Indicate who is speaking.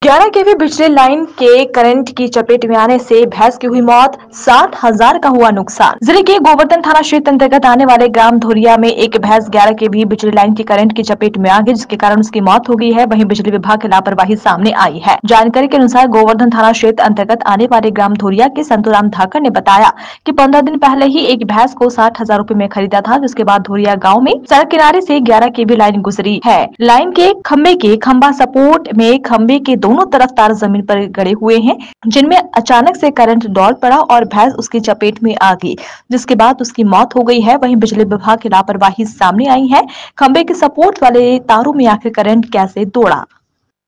Speaker 1: 11 केवी बिजली लाइन के करंट की चपेट में आने से भैंस की हुई मौत, 60,000 का हुआ नुकसान। जिले के गोवर्धन थाना क्षेत्र अंतर्गत आने वाले ग्राम धोरिया में एक भैंस 11 केवी बिजली लाइन की करंट की चपेट में आ गई, जिसके कारण उसकी मौत हो गई है। वहीं बिजली विभाग की लापरवाही सामने आई है। जानकारी के अनुसार गोवर्धन थाना क्षेत्र अंतर्गत आने वाले ग्राम धोरिया के संतोराम धाकर ने बताया कि 15 दिन पहले ही एक भैंस को 60,000 रूपए में खरीदा था, जिसके बाद धोरिया गाँव में सड़क किनारे से 11 केवी लाइन गुजरी है। लाइन के खंबा सपोर्ट में खंबे के दोनों तरफ तार जमीन पर गड़े हुए हैं, जिनमें अचानक से करंट दौड़ पड़ा और भैंस उसकी चपेट में आ गई, जिसके बाद उसकी मौत हो गई है। वहीं बिजली विभाग की लापरवाही सामने आई है। खंबे के सपोर्ट वाले तारों में आखिर करंट कैसे दौड़ा।